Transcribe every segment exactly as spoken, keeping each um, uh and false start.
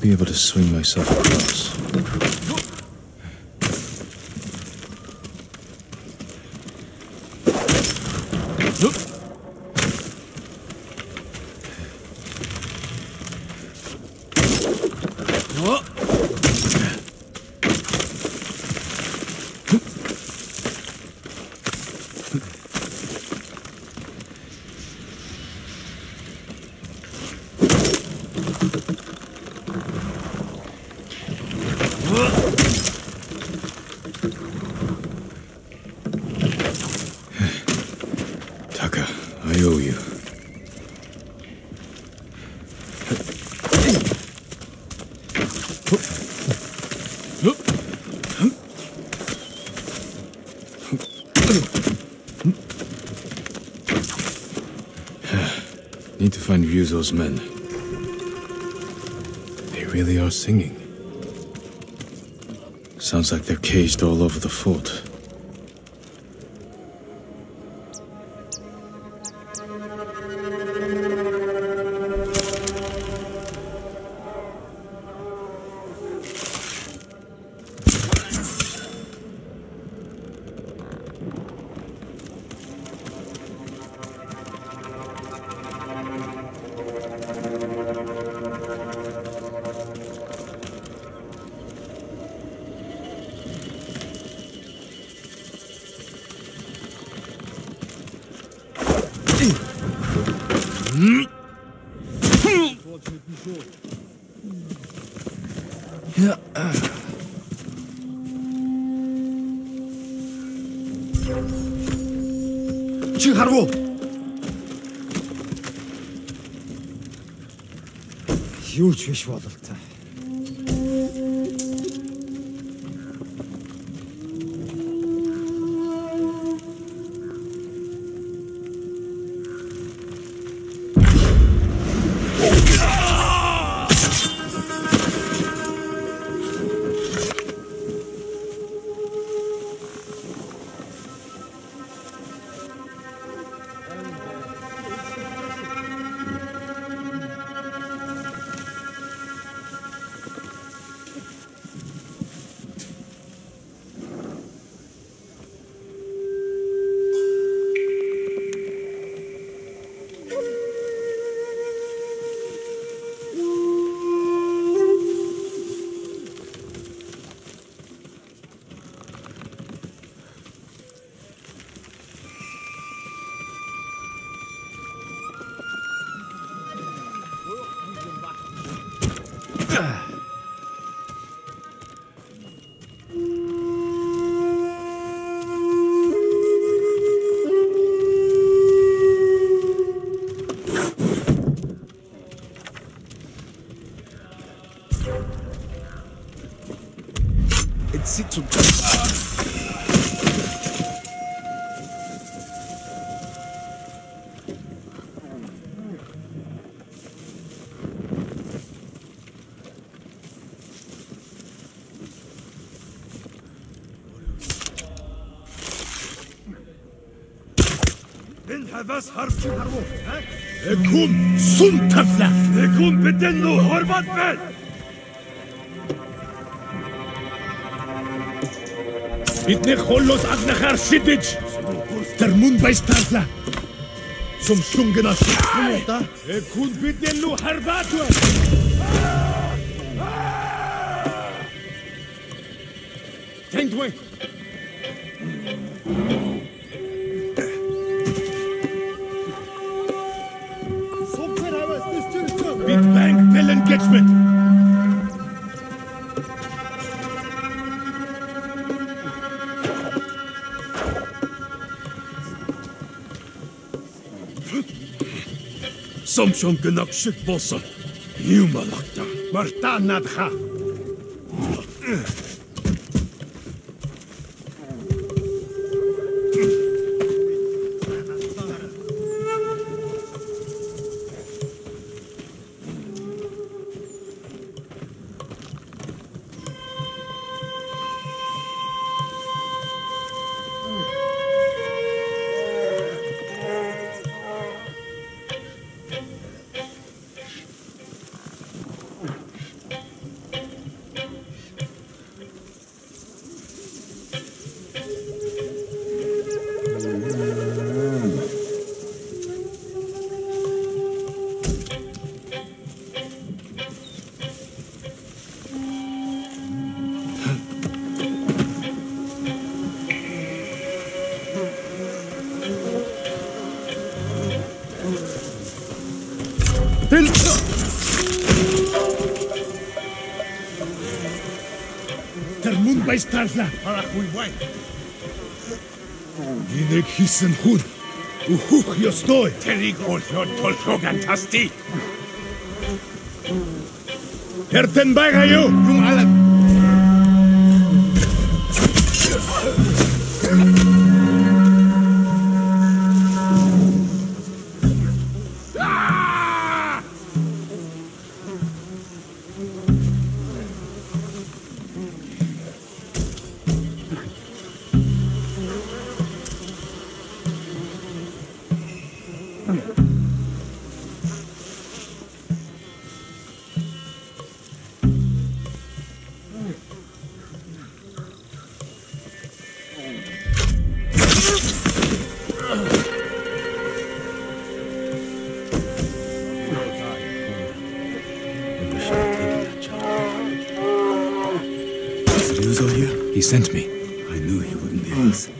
Should be able to swing myself across. Need to find Ryuzo's men. They really are singing. Sounds like they're caged all over the fort. Юу ч биш бололтой. Was harf you harwo? Ekun sun tafla. Ekun bedenlu horvat bel. Bitne khollos agnachar shidij. Termun baistafla. Sum shungena shita. Ekun bedenlu harbatwa. Tendwe. Engagement. Somshon gnak shit bossa. You malakta. Marta nadha. байж тарлаа. Харахгүй бай. Энийг хийсэн хүн өөхөх ёстой. Тэрийг олоод толгойг антасти. Хэртэн байгаа юу? Юм алан. He sent me. I knew he wouldn't leave us.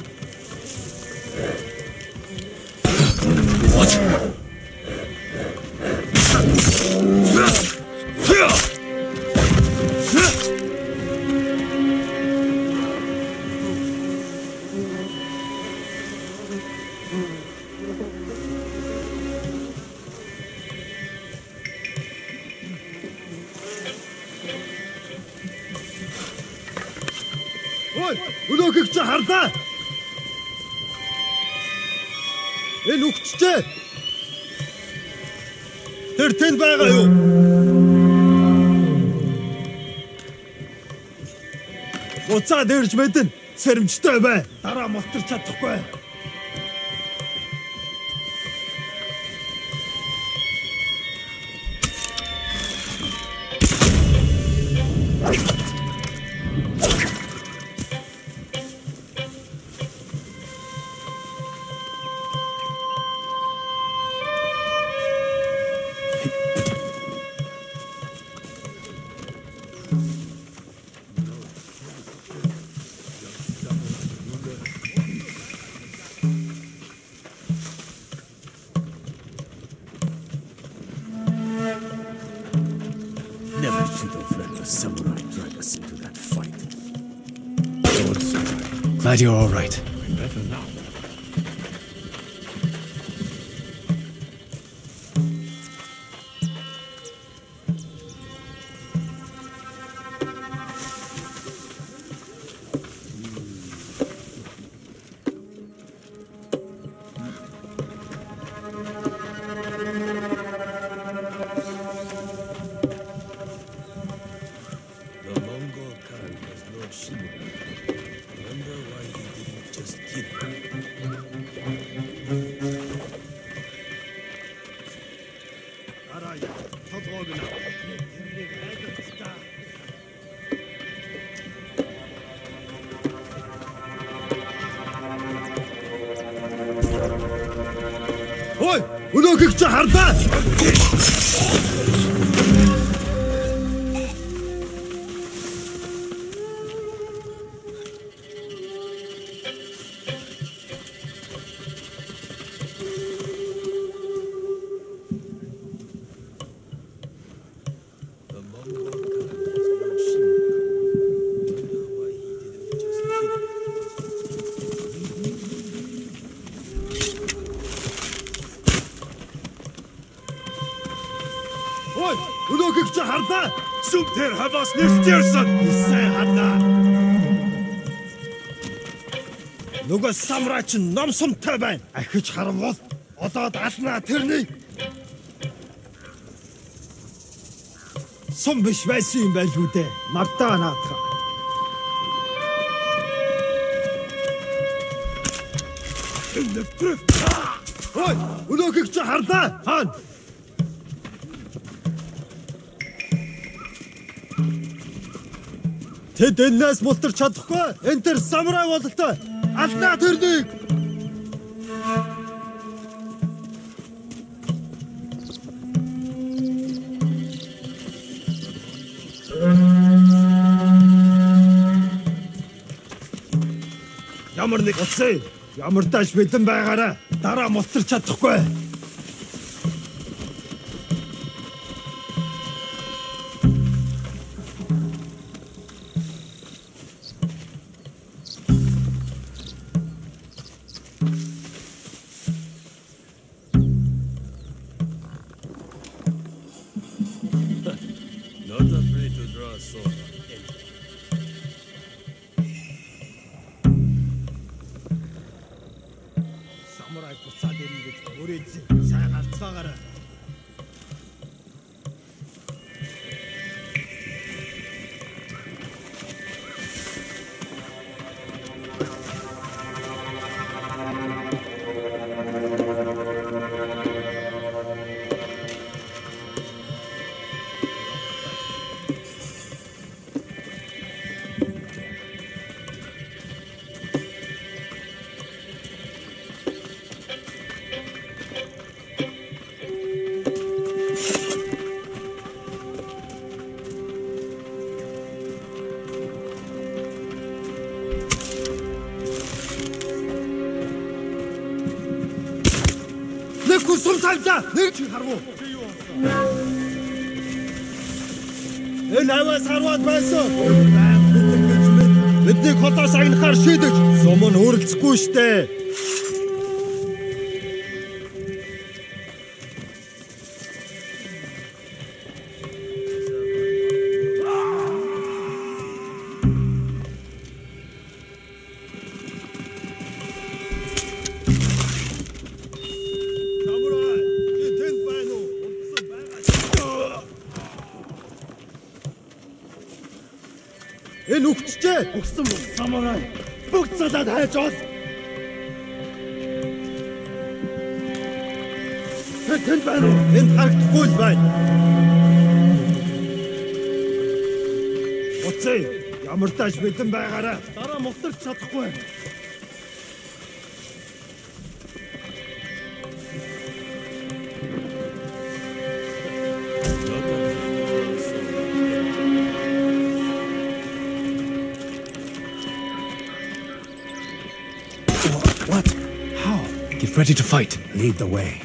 What? Өнөөгч хардаа. Энэ үгчтэй. Тэр тэнд байгаа юу? Уцаад ирж мэдэн. Сэрэмжтэй бай. Дараа мотторч чадахгүй. Never should have let the samurai drag us into that fight. Lord Sakai. Glad you're all right. I'm better now. The Mongol Khan has Lord Shimura. Wonder why he didn't just kill him. Арай, толгойг нь. Тэрнийг айдах та. Ой, өнөөгч хардаа. The Mongol Khan has Lord Shimura. Wonder why he didn't just kill him. Ой, өнөөгч хардаа. Сүм тэр хаваас нэрчээрсэн. Сайн хардаа. Нөгөө самурай чинь номсомтой байна. Ахиж харвал одоод алнаа тэрнийг. Сум биш байсан юм байл үү дээ. Мартаа наадах. Эндэртрэх. Ой, өнөөгч хардаа. Хаан. Тэд энэс мултарч чадахгүй. Энд тэр самурай бололтой. Алнаа тэрнийг. Ямар нэг утсан. Ямар тааш бэлэн байгаараа. Дараа мултарч чадахгүй. Not afraid to draw a sword on anyone. Samurai буцаад ирнэ гэж өөрөөдөө сайн гарцаагаарай. Нэг чи харгуу. Энэ аваа сарваад байсан. Бидний хотоос агнахаар шийдэж, сумын хөрөлцөхгүй штэ. Энэ үхчихээ. Өгсөн самурай. Бүгд цалаад хайж ол. Тэнд байна уу? Энд харагдахгүй л байна. Уцээ, ямар тааш бэлэн байгаарай. Дараа мухтарч чадахгүй. Ready to fight. Lead the way.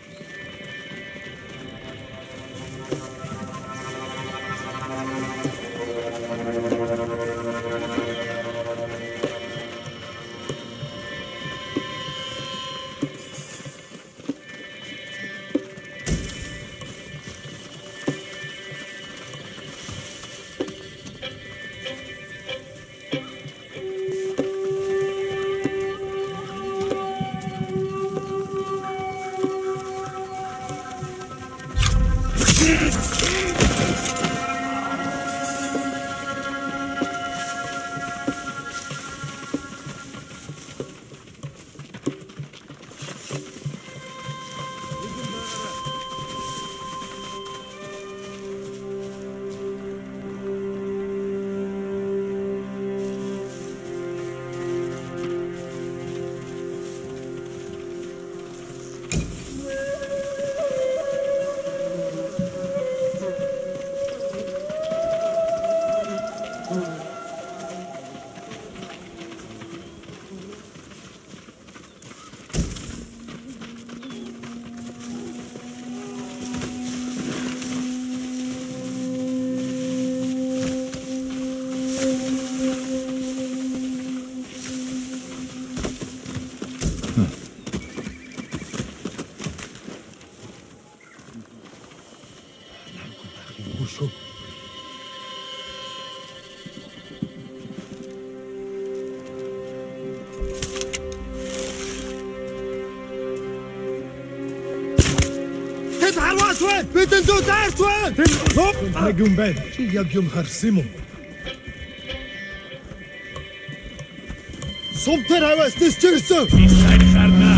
Бидэн зүү даарч байна. Яг юм байна. Чи яг юм харсан юм уу? Сумтэр аваас тэсчэрсэн. Сайн харна.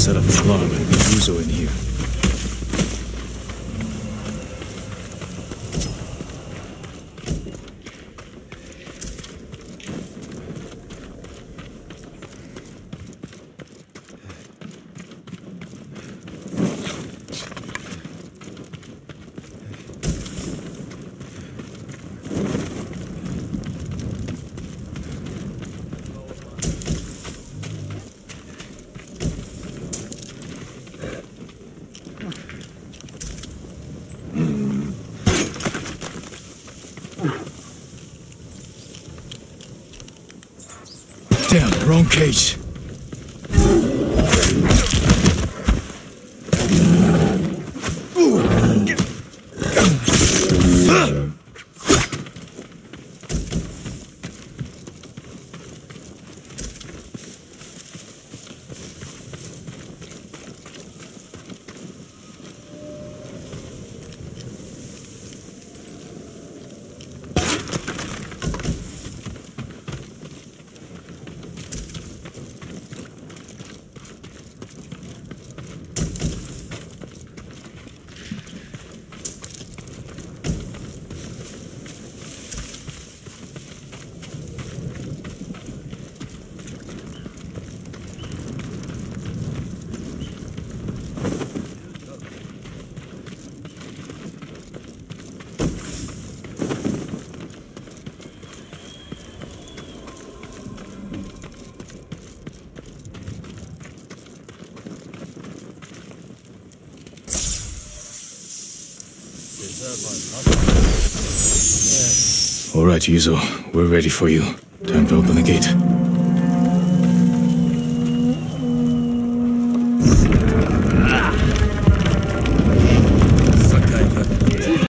set up an alarm and get Yuzo in here. Damn, wrong cage. All right, Yuzo, we're ready for you. Time to open the gate.